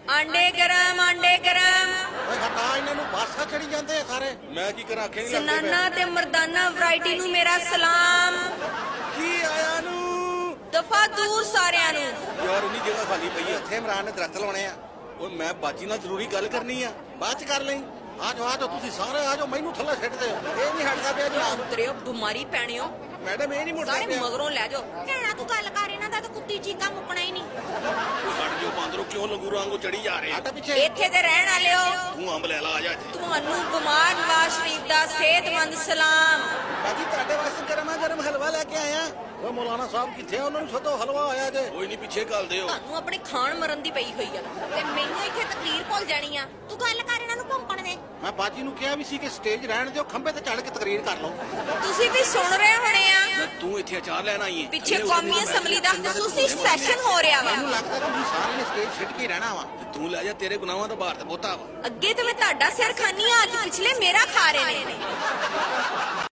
ਆਂਡੇ ਗਰਮ ਆਂਡੇ ਗਰਮ। ਓਏ ਹਟਾ ਇਹਨਾਂ ਨੂੰ ਬਾਸਾ ਚੜੀ ਜਾਂਦੇ ਆ ਸਾਰੇ। ਮੈਂ ਕੀ ਕਰਾਂ ਆਖੇ ਨਹੀਂ ਲੱਗਦੇ। ਜ਼ਨਾਨਾ ਤੇ ਮਰਦਾਨਾ ਵੈਰਾਈਟੀ ਨੂੰ ਮੇਰਾ ਸਲਾਮ। ਕੀ ਆਇਆ ਨੂੰ ਦਫਾ ਦੂਰ ਸਾਰਿਆਂ ਨੂੰ। ਯਾਰ ਇੰਨੀ ਜਗ੍ਹਾ ਖਾਲੀ ਪਈ ਹੈ, ਇੱਥੇ ਇਮਰਾਨ ਨੇ ਦਰਖਤ ਲਾਉਣੇ ਆ। ਓਏ ਮੈਂ ਬਾਜੀ ਨਾਲ ਜ਼ਰੂਰੀ ਗੱਲ ਕਰਨੀ ਆ, ਬਾਅਦ ਚ ਕਰ ਲਈ। ਆ ਜਾਓ ਤੁਸੀਂ ਸਾਰੇ ਆ ਜਾਓ, ਮੈਨੂੰ ਥੱਲੇ ਛੱਡ ਦਿਓ। ਇਹ ਨਹੀਂ ਹਟਦਾ ਪਿਆ ਜੀ। ਉਤਰਿਓ ਬਿਮਾਰੀ ਪੈਣਿਓ। ਮੈਡਮ ਇਹ ਨਹੀਂ ਮੁੜਦਾ ਸਾਰੇ ਮਗਰੋਂ ਲੈ ਜਾਓ। ਕਹਿਣਾ ਤੂੰ ਗੱਲ ਕਰ, ਇਹਨਾਂ ਦਾ ਤਾਂ ਕੁੱਤੀ ਚੀਕਾ ਮੁੱਕਣਾ ਹੀ ਨਹੀਂ। ਹਟ ਜਾਓ ਬਾਂਦਰੋ, ਕਿਉਂ ਲੰਗੂਰਾਂ ਵਾਂਗੂ ਚੜੀ ਜਾ ਰਹੇ ਆ ਪਿੱਛੇ। ਇੱਥੇ ਤੇ ਰਹਿਣ ਵਾਲਿਓ, ਤੂੰ ਅੰਬ ਲੈ ਲਾ, ਆ ਜਾ ਇੱਥੇ। ਤੁਹਾਨੂੰ ਬਿਮਾਰ ਨਵਾਜ਼ ਸ਼ਰੀਫ ਦਾ ਸਿਹਤਮੰਦ ਸਲਾਮ। ਬਾਜੀ ਤੁਹਾਡੇ ਵਾਸਤੇ ਗਰਮਾ ਗਰਮ ਹਲਵਾ ਲੈ ਕੇ ਆਇਆ। ਓਏ ਮੌਲਾਨਾ ਸਾਹਿਬ ਕਿੱਥੇ ਆ? ਉਹਨਾਂ ਨੂੰ ਸਦੋ, ਹਲਵਾ ਆਇਆ ਜੇ। ਕੋਈ ਨਹੀਂ ਪਿੱਛੇ ਘੱਲ ਦਿਓ। ਤੁਹਾਨੂੰ ਆਪਣੇ ਖਾਣ ਮਰਨ ਦੀ ਪਈ ਹੋਈ ਆ ਤੇ ਮੈਨੂੰ ਇੱਥੇ ਤਕਰੀਰ ਭੁੱਲ ਜਾਣੀ ਆ। ਤੂੰ ਗੱਲ ਕਰ, ਇਹਨਾਂ ਨੂੰ ਭੌਂਕਣ ਦੇ। ਮੈਂ ਬਾਜੀ ਨੂੰ ਕਿਹਾ ਵੀ ਸੀ ਕਿ ਸਟੇਜ ਰਹਿਣ ਦਿਓ, ਖੰਭੇ ਤੇ ਚੜ ਕੇ ਤਕਰੀਰ ਕਰ ਲਓ। ਤੁਸੀਂ ਵੀ ਸੁਣ ਰਹੇ ਹੋਣੇ ਆ। ਤੂੰ ਇੱਥੇ ਅਚਾਰ ਲੈਣ ਆਈ ਹੈ। ਪਿੱਛੇ ਕੌਮੀ ਅਸੈਂਬਲੀ ਦਾ ਖਸੂਸੀ ਸੈਸ਼ਨ ਹੋ ਰਿਹਾ ਵਾ। ਮੈਨੂੰ ਲੱਗਦਾ ਤੁਸੀਂ ਸਾਰਿਆਂ ਨੇ ਸਟੇਜ ਛੱਡ ਕੇ ਰਹਿਣਾ ਵਾ। ਤੂੰ ਲੈ ਜਾ, ਤੇਰੇ ਗੁਨਾਹਾਂ ਦਾ ਭਾਰ ਤੇ ਬਹੁਤਾ ਵਾ। ਅੱਗੇ ਤੇ ਮੈਂ ਤੁਹਾਡਾ ਸਿਰ ਖਾਨੀ ਆ, ਅੱਜ ਪਿਛਲੇ ਮੇਰਾ ਖਾ ਰਹੇ ਨੇ।